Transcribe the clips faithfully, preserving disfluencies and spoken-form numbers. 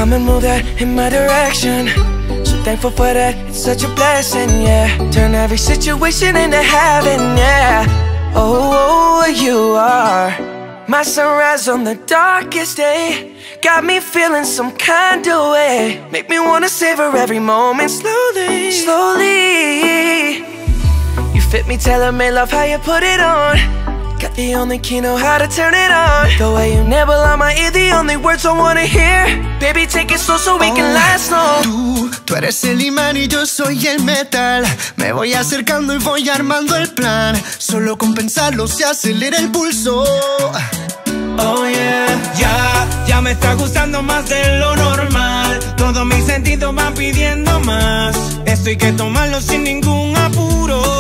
Come and move that in my direction. So thankful for that, it's such a blessing, yeah. Turn every situation into heaven, yeah. Oh, you are my sunrise on the darkest day. Got me feeling some kind of way. Make me wanna savor every moment slowly, slowly. You fit me, tailor-made, love how you put it on. Got the only key, know how to turn it on. The way you nibble on my ear, the only words I wanna hear. Baby, take it slow so we oh, can last long. Tú, tú eres el imán y yo soy el metal. Me voy acercando y voy armando el plan. Solo con pensarlo se acelera el pulso. Oh yeah, ya, ya me está gustando más de lo normal. Todos mis sentidos van pidiendo más. Esto hay que tomarlo sin ningún apuro.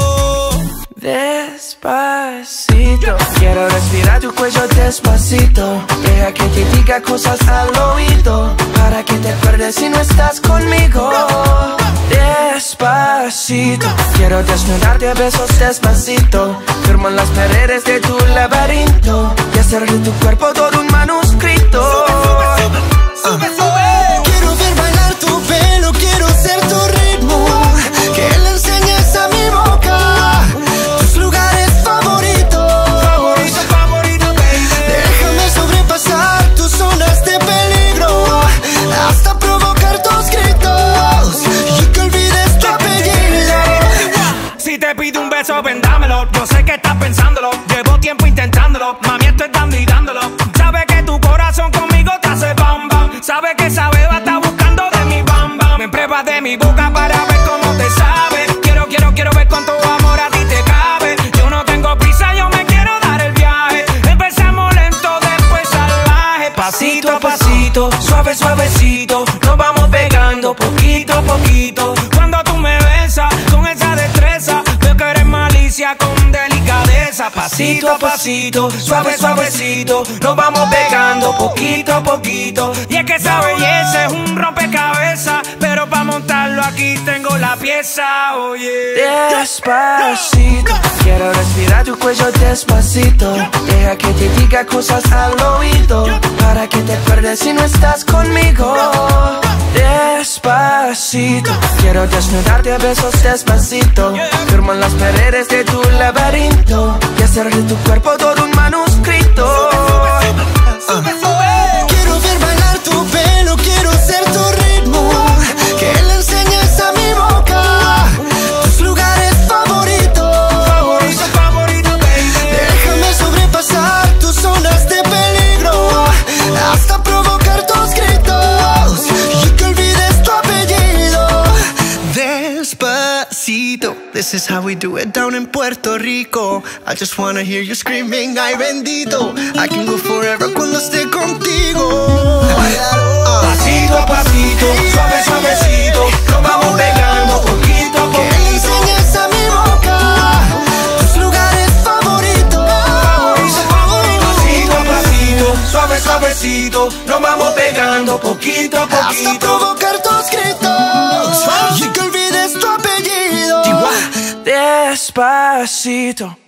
Despacito, quiero respirar tu cuello despacito. Deja que te diga cosas al oído, para que te acuerdes si no estás conmigo. Despacito, quiero desnudarte a besos despacito. Firmo en las paredes de tu laberinto y hacer de tu cuerpo todo un manuscrito. Sube, sube, sube, sube. Quiero ver bailar tu pelo, quiero ser tu ritmo. Que le enseñes a mi boca tus lugares favoritos. Favorito, favorito, baby. Déjame sobrepasar tus zonas de peligro, hasta provocar tus gritos y que olvides tu apellido. Si te pido un beso, ven dámelo. Yo sé que estás pensándolo, llevo tiempo intentándolo. Mami, estoy dando y dándolo. Sabes que tu corazón conmigo te hace bam bam. Sabes que esa beba está buscando de mi bam bam. Me pruebas de mi boca para ver cómo te sabe. Quiero, quiero, quiero ver cuánto amor a ti te cabe. Yo no tengo prisa, yo me quiero dar el viaje. Empezamos lento, después salvaje. Pasito a pasito, suave, suavecito. Nos vamos pegando poquito a poquito. Cuando tú me besas con esa destreza, veo que eres malicia con delicadeza. Pasito a pasito, suave, suavecito. Nos vamos pegando poquito a poquito. Y es que esa belleza es un rompecabezas, pero para montarlo aquí tengo la pieza, oye. Despacito, quiero respirar tu cuello despacito. Deja que te diga cosas al oído, para que te acuerdes si no estás conmigo. Despacito, quiero desnudarte a besos despacito. Firmo en las paredes de tu laberinto y hacer de tu cuerpo todo un manuscrito. Sube, sube. Quiero ver bailar tu pelo, quiero ser tu ritmo. Que le enseñes a mi boca tus lugares favoritos. Favorito, favorito, baby. Déjame sobrepasar tus zonas de peligro, hasta provocar tus gritos y que olvides tu apellido. Despacito, this is how we do it down in Puerto Rico. I just wanna hear you screaming, ay bendito. I can go forever cuando esté contigo. Pasito a pasito, suave, suavecito. Nos vamos pegando poquito a Que poquito. le enseñes a mi boca tus lugares favoritos. Favorito, favorito. Pasito a pasito, suave, suavecito. Nos vamos pegando poquito a Hasta poquito. provocar tus gritos y que olvides tu apellido. Despacito.